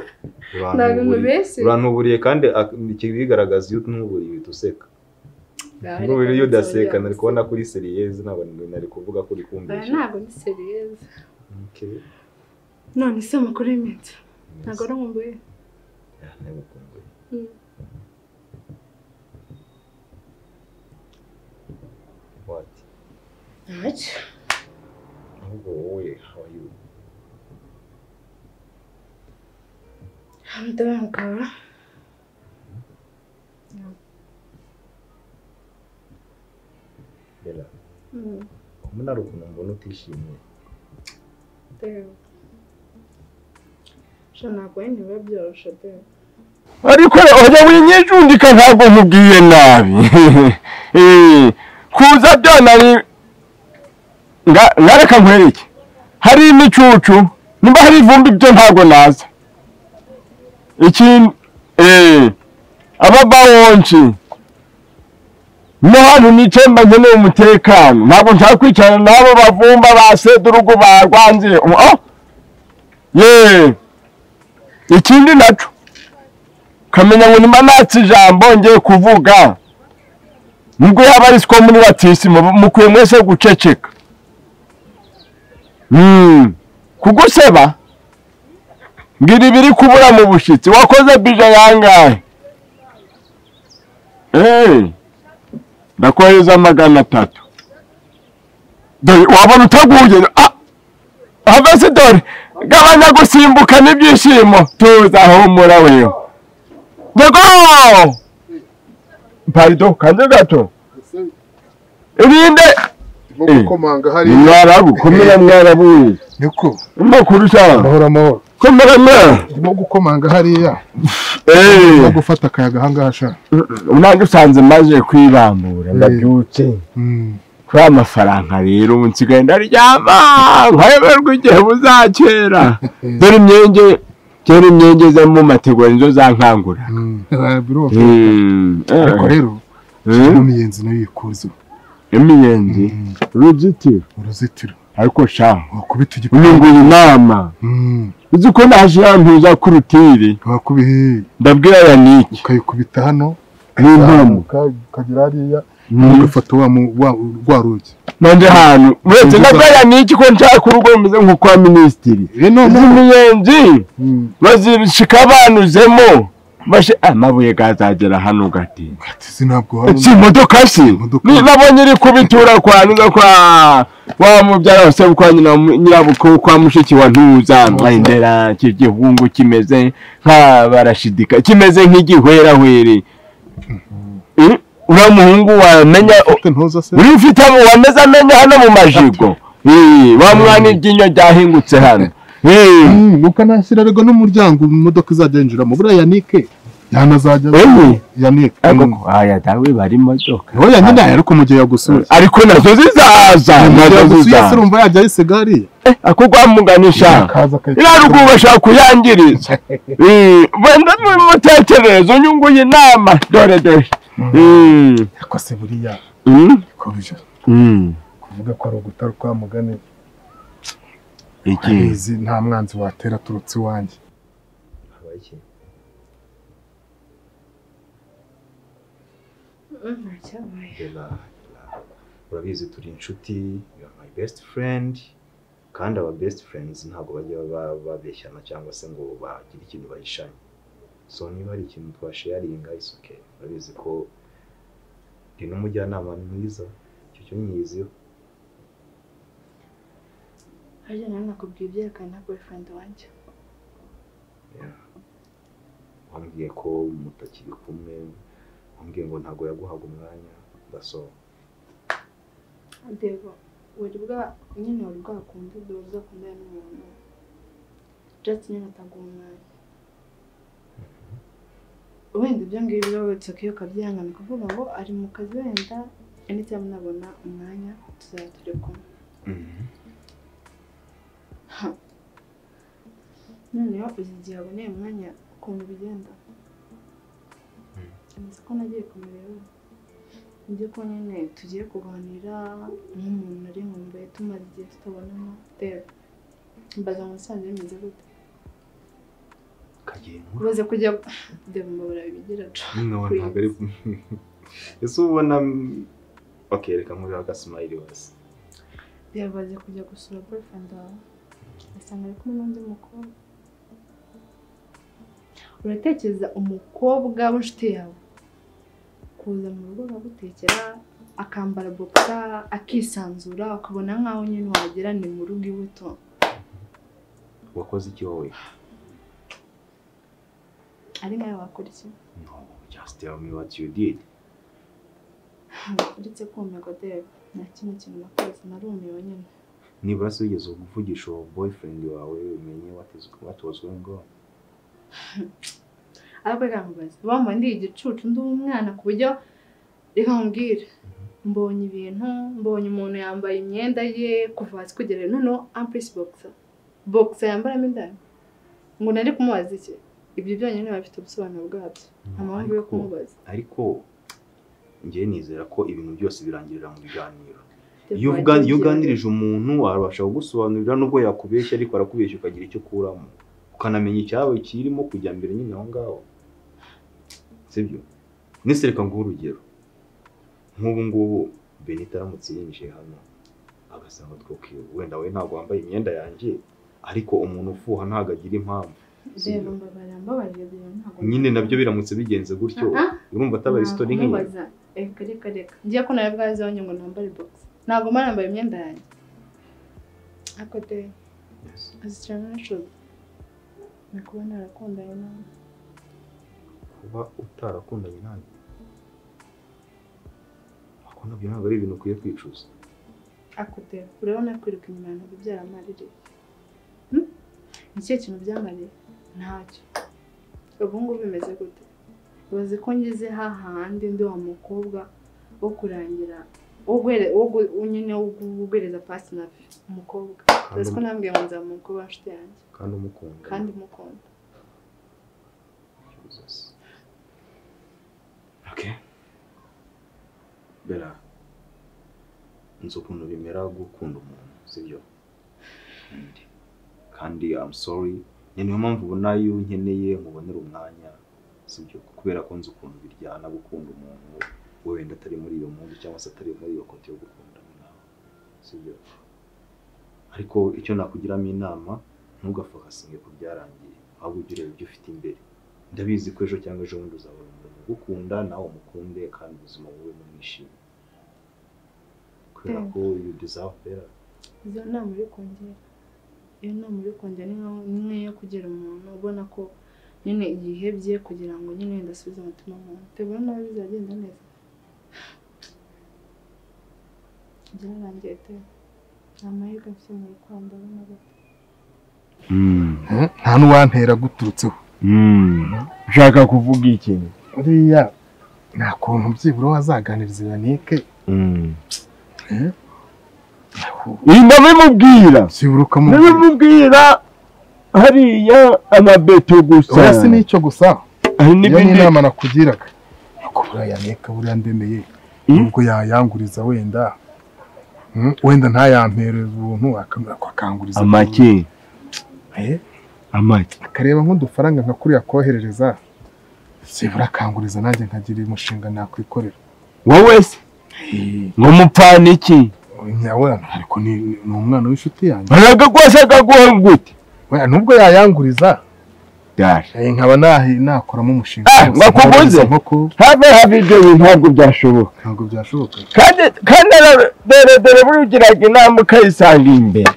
urantuburiye kandi ikibigaragaza iyo ntuburiye uhita useka ngo iyo udaseka nari kubona kuri seriyeze ntabwo nari kuvuga ko uri kumvisha ntabwo ni seriyeze okay none se amakuru y'iminsi ntabwo ari nkumbuye ntabwo nkumbuye what much ahubwo wowe how are you I'm doing good. Bella. Mm. Umuna rukundo mbona utishimye. Deo. Shana kwa ni webyorosha deo. Ariko oya winyejundika ntabwo nkubwiye nabi. Eh kuza byanari nga nareka nkwereke. Hari imicucu nimba hari ivumbi byo ntabwo naza. Iki eh ababawonchi no hano nicemba nkeneye umutekano ntabwo nshaka kwicarana nabo bavumba basedurugo barwanze oh ye ikindi naco kamenya ngo nimba natsi jambo ngiye kuvuga nubwo yaba ari siko muri batisimo mukwiye mwese guceceka hmm kuguseba ngiri biri kubura mu bushitsi wakoze bija yangahe eh ndakohereza magana atatu dore wabona utaguye ah havese dore gabanya gusimbuka n'ibyishimo tuza humura wewe yego pardon kandi gato irinde gukomanga hari mwarabu komera mwarabu niko makuru cyane mahoro mahoro komera mwe ndimo gukomanga hariya eh no gufata akayaga hangasha unange usanze maze kwibambura ndabyutse kwa amafaranga rero nsigaye ndaryama nkayoberwa igihe buzakera dore imyenge kera imyenge za mu mategura nizo zankangura biro ariko rero imiyenzi nayo yikuzo imiyenzi uruzitiro uruzitiro ariko sha wakubita igipangu unyunguye inama uzi ko naje yantuza ku rutiri wakubihe ndabwira ya niki ukayikubita hano n'inkomo kagira hariya ugafata wa rwa rugi nande hano uretse ndabwira niki ko nshaka urugo rumeze nko kwa ministiri imiyenzi bazibishika banuzemo bashe amabuye gazagera hano gati sinabwo hano si modoka si nabonye iri kubitura kwa nuza kwa wa mubyara wose kwa nyina nyirabuko kwa mushiki wa ntuza ndera kigihungu kimeze nka barashidika kimeze nk'igihwera hwere eh ura muhungu wamenya uri ufite wameza amenya hano mu majigo eh wa mwana iryinyo ryahingutse hano eh nuko nashyira rego n'umuryango imodoka izajya mu buriya Yanike yanazajya Yanike ariko aya dawe bari modoka oya nyine ariko mu gihe yagusura ariko nazo zizaza nazo zizaza urumva yajya isigari ako kwamuganisha irarugo bashaka kuyangiriza eh wenda mu mutekerezo nyunguye inama dore dore mm ko se buriya mm ko bije mm kuvuga ko ari ugutara kwa mugane iki izi nta mwanzi watera turutse wanjye abayiki Bella urabizi turi inshuti you are my best friend kandi aba best friends ntabwo bajya babeshyana cyangwa se ngo bagire ikintu bayishanye so niba hari ikintu twasharinga is okay urabizi ko ndi n'umujyanama mwiza icyo cyo nyiziho Aje nana kubwiye byerekana boyfriend wanjye wambwiye ko mutakiri kumwe wambwiye ngo ntago yaguhaga umwanya baso Dego wari bwa nyine wari bwakunze doza kundana n'umuntu just nyine atagumana wenda ibyo ngibyo wetse ko kabyangana kuvuga ngo ari mu kazi wenda anytime nabona umwanya tuzajya turi kumwe noneho uzi igihe aboneye umwanya ukuntu bigenda nzi ko nagiye kumureba njye ko nyine tugiye kuganira nk'umuntu ari nkumbuye tumaze igihe tutabonana rero mbaza ngo nsanze bimeze gute kagiye ubaze kujya deba mbabura bigira ntabwo ari ese ubona okay reka nkuriho agasmile wese yabaze kujya gusura boyfriend wawe asanga ari kumwe n'undi mukobwa uratekereza umukobwa w'inshuti yawe kuza mu rugo akagutekera akambara boxer akisanzura ukabona nkaho nyine wagera ni mu rugo ibuto wakoze iki wowe ari nkaho wakora iki no just tell me what you did uretse kumirwa Dave nta kimwe kintu nakoze narumiwe nyine nibura se wigeze kuvugisha uwo boyfriend wawe umenye what is what was going on abaga mbaza bamba ndi igicucu ndi umwana ku buryo reka nkubwire mbonye ibintu mbonye umuntu yambaye imyenda ye kuva hasi kugera none amplis boxer boxer yambaramo indani ngo nari kumubaza iki ibyo byonyine bafite ubusobanuro bwabyo amahanga yo kumubaza ariko ngiye nizera ko ibintu byose birangirira mu biganiro iyo uvuga iyo uganirije umuntu arabasha kugusobanurira nubwo yakubeshya ariko arakubeshya ukagira icyo kuramo ukanamenya icyawe kirimo kujya mbere nyine aho ngaho sibyo nisereka ngo urugero nk'ubu ngubu Benita aramutse yinjiye hano agasanga twokiyo wenda we ntabwo wambaye imyenda yanjye ariko umuntu ufuha ntago agira impamvu rero mbabaramba bariyobye ntago nyine nabyo biramutse bigenze gutyo urumva ataba story nk'iyi reka reka reka ngiye ko nawe bwaze wanyu ngo nambare box ntago marambaye imyenda yanjye akote yes azicana n'ishobo nakuba narakundanye nawe kuba utarakundanye nawe akona byo ntabwo ari ibintu ukwiye kwicuza akote urabona kwiruka inyuma ntabwo byaramarire hm nicyo kintu byamarire ntacyo ubu ngubu bimeze gute ubaze ko ngize hahandi ndi wa mukobwa wo kurangira wo nyine ugwereza pasi na umukobwa ubaze ko nambwiye ngo nzaba umukobwa w'inshuti yanjye kandi umukunda kandi umukunda okay Bella nzi ukuntu bimera gukunda umuntu sibyo kandi I'm sorry niyo mpamvu ubona iyo nkeneye nkubonera umwanya sibyo kubera ko nzi ukuntu biryana gukunda umuntu wenda atari muri iyo muntu cyangwa se atari muri iyo kote yo gukunda nawe sibyo ariko icyo nakugiramo inama ntugafakasinge ku byarangiye ahubwo ugire ibyo ufite imbere ndabizi ko ejo cyangwa ejo bundi uzabona umuntu ugukunda nawe umukunde kandi ubuzima bube mwishimye kubera ko you deserve better izo nama uri kongera iyo nama uri kongera ni nk'iyo kugira umuntu ubona ko nyine yihebye kugira ngo nyine ndasubize umutima mu tebona nawe bizagenda neza byararangiye te amahirwe mfite mu Rwanda na gato nta n'uwantera guturutseho ushaka kuvuga ikintu uriya nta kuntu byibura wazaganiriza Yannick ndabimubwira ndabimubwira hariya amabeto gusa oya si nicyo gusa iyo ni inama nakugiraga kubura Yannick buriya ndemeye nubwo yayanguriza wenda wenda ntayampere ubuntu akanguriza amaki amaki akareba nk'udufaranga nka kuriya koherereza sibura akanguriza nanjye nkagira umushinga nakwikorera wowe se ngo mupfana iki nyawe ariko ni umwana w'inshuti yanjye araga rwose akaguha gute we nubwo yayanguriza daje nkaba nahi nakoramo umushinga ngakubuze habe habe ibyo bintu ntabwo byashoboka ntabwo byashoboka kandi kandi dere dere burugiraga inama ukayisanga imbere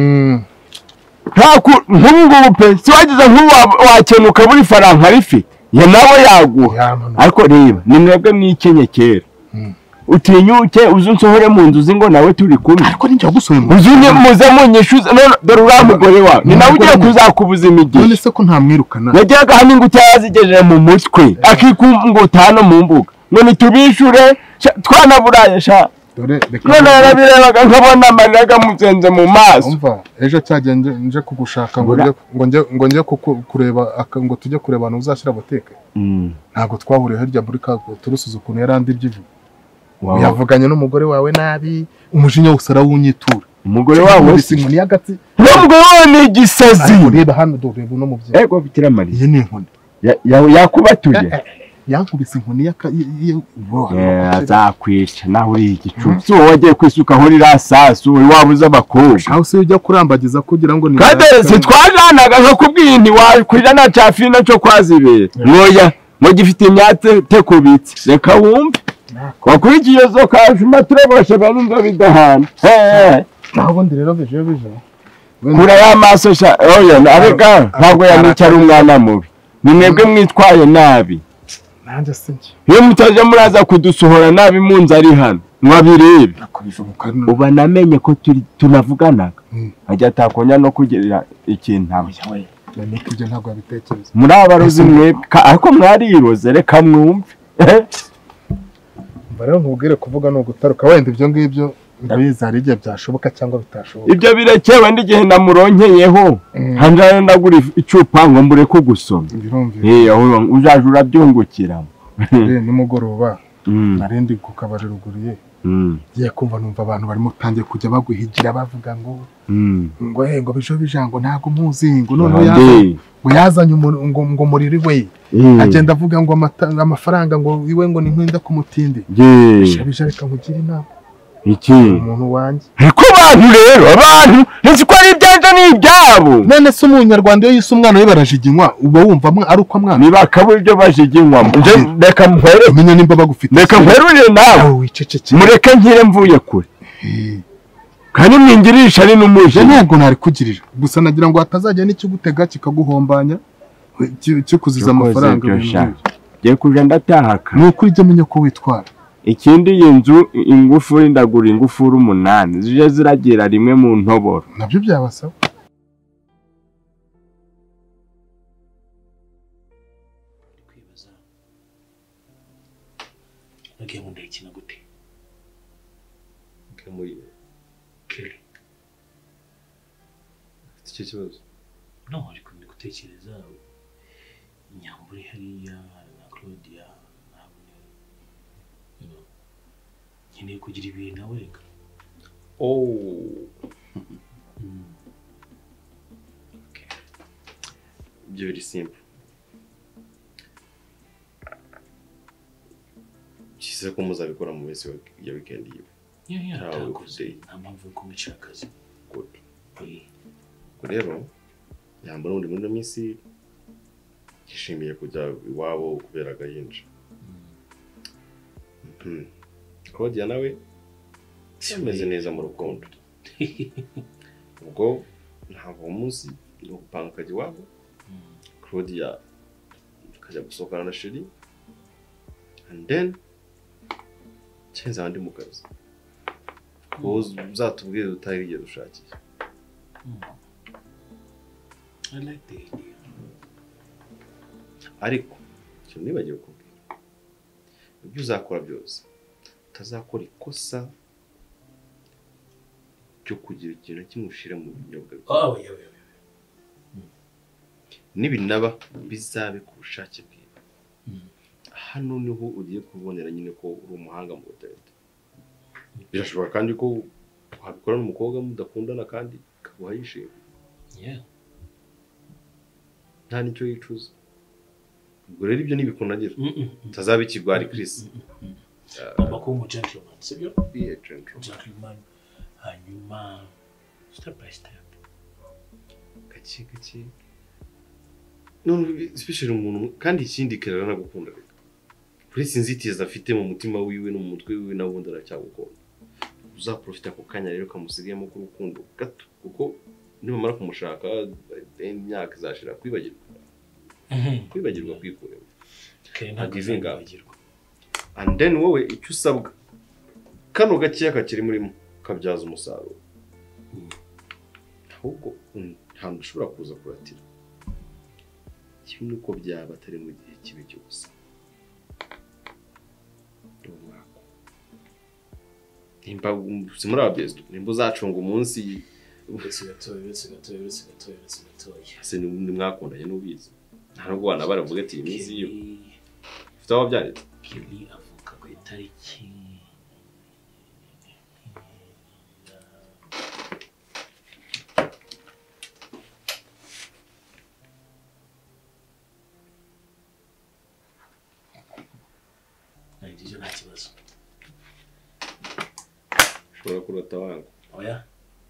ntaku nk'ubu pe si wagize nk'ubu wakenuka buri faranga rifite ya nawe yaguha ariko reba ni mwebwe mwikenye kera utinyuke uzi unsohore mu nzu zingo nawe turi kumwe ariko ninjye gusohoye mu uzi muze munyishuza none dore uriya mugore wawe ni nawe ugiye kuzakubuza imigi none se ko ntamwirukana yagiraga hano ngo utayazigejeje mu mutwe akikunguta hano mu mbuga none tubishure twanaburaye sha dore none yarabirebaga nkabona amarira agamuzenze mu maso umva ejo cyagende nje kugushaka ngo nje ngo nje ngo nje kureba ngo tujye kureba abantu uzashyira boteke ntabwo twahuriye hirya muri ka turusuza ukuntu yarandi ibyivu yavuganye n'umugore wawe nabi umujinya wose arawunyitura umugore wawe sinkuni y'agati n'umugore wawe ni igisazi reba hano dore no mubye ego bikira Mariya iyi ni inkoni yakubatuye yankubise inkoni y'aka azakwica naho uri igicucu wowe wagiye kwisukaho ririya sasu uri wabuze abakobwa aho se ujya kurambagiza kugira ngo ni kandi sitwajanaga nkakubwiye nti wakurira na cafina cyo kwazibera mwoya ngo gifite imyate tekubitse reka wumve wakurikiye zo kajuma tureboshe banumva bidahana naho bundi rero bije bije kura y'amaso sha oya arega ntabwo yanicara umwana mubi ni mwebwe mwitwaye nabi nanjye sinjye iyo mutaje muraza kudusohora nabi munzi ari hano mwabirebe uba namenye ko turi tunavuganaga ajya atakonya no kugerera ikintu hamwe ibyo ntabwo yabitekereza muri abarozi mwebwe ariko mwariroze reka mwumve rero nkubwire kuvuga no gutaruka wenda ibyo ngibyo ndabizi hari igihe byashoboka cyangwa bitashoboka ibyo birekewe ndigihe namuronkeyeho hanjana ndagura icupa ngo mbure ko gusoma eh aho uzaje urabyungukira eh nimugoroba narindi kukabari ruguriye giye kumva numva abantu barimo tangiye kujya baguhigira bavuga ngo ngo he ngo bijo bijango ntago muzi ngo none yaje ngo yazanye ngo ngo muriri we agenda avuga ngo amafaranga ngo iwe ngo ni nkwinda kumutinde bishabije reka nkugire inama iki umuntu wanje ariko abantu rero abantu nzi ko ari ibyanje n'ibyabo none se umunyarwanda iyo yise umwana we barajiginywa uba wumva ari uko mwana nibakabura ibyo bajiginywa nje reka mpere menya nimba bagufite reka mperure nawe wiceceke mureke nkire mvuye kure kandi mwingirisha ari n'umuje ntabwo nari kugirira gusa nagira ngo hatazajya n'ikigutega kikaguhombanya cyo kuziza amafaranga giye kuja ndatahaka nuko ijye menya ko witwara ikindi y'inzu ingufuri ndagura ingufuri umunani zije ziragira rimwe mu ntoboro nabyo byabasaba kwibaza nagiye mu ndayikina gute muri Kelly icyo kibazo no ariko ndi gutekereza Nyamburi hariya na Claudia nkeneye kugira ibintu nawe reka oh ibyo biri simple kize ko muzabikora mu minsi ya weekend yiwe yeah yeah ntakoze nta mpamvu yo kumicira akazi good rero Nyambura undi muri minsi yishimiye kujya iwabo kubera gahindja Claudia nawe ameze neza mu rukundo ubwo ntabwo umunsi no gupanga kajya iwabo Claudia akajya gusohokana na Sheri and then cyenza abandi mu kazi ko uzatubwire utarigiye dushakiye I like the idea ariko cyo nibagiwe kubwira ibyo uzakora byose utazakora ikosa cyo kugira ikintu kimushira mu binyobwa oh yeah yeah nibinaba bizabe ku bushake bwiwe hano niho ugiye kubonera nyine ko uri umuhanga mu guteta birashoboka kandi ko wabikora n'umukobwa mudakundana kandi kaguha yishimye yeah nta nicyo yicuza ubwo rero ibyo nibikunagira utazaba ikigwari Chris ngomba kuba umu gentleman sibyo be a gentleman gentleman hanyuma step by step gake gake none especially umuntu kandi ikindi kirara nagukunda reka kuri sinzitiza afite mu mutima wiwe no mu mutwe wiwe nabundi aracyagukunda uzaprofita ko kanya rero kamusigiyemo ku rukundo gato kuko nibamara kumushaka imyaka izashira kwibagirwa kwibagirwa kwikuremo ntagivinga and then wowe icyo usabwa kano gakiya kakiri murimo kabyaza umusaruro ahubwo ntabwo ushobora kuza kuratira kimwe uko byaba atari mu gihe kibi cyose nimba simuri abesto nimba uzacunga umunsi uretse gatoya uretse gatoya uretse gatoya uretse gatoya se ni mwakundanye n'ubizi nta nubwo wana baravuga ati iminsi iyo ufite aho byaretse Kelly avuka ku itariki kibazo ushobora kurota wangu oya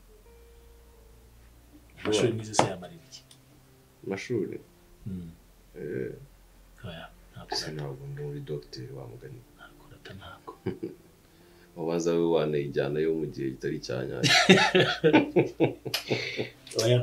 amashuri nize se yamarira iki amashuri Mm. eh oya ntabwo ntabwo ndi muri dogiteri wa mugani ntabwo urata ntabwo wabanza we wanayijyana yo mu gihe kitari cyanyanya oya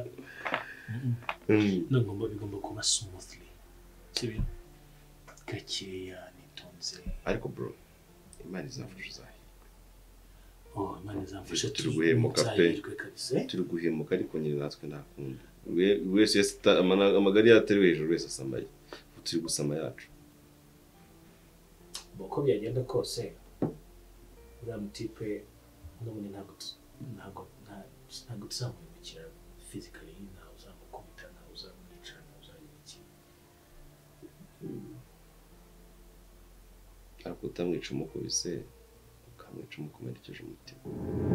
no ngomba bigomba kuba smoothly sibyo gakeya nitonze ariko bro imana izamfasha uzahe oh imana izamfasha turi guhemuka pe turi guhemuka ariko nyine natwe ntakunda wese amagari yateruwe hejuru wese asambaye turi gusama yacu uko byagenda kose uriya mutipe n'ubundi ntabwo ntabwo ntabwo tuzamwimukira physically ntawe uzamukubita ntawe uzamwicara ntawe uzagira iki ariko utamwica umukubise ukamwica umukomerekeje umutima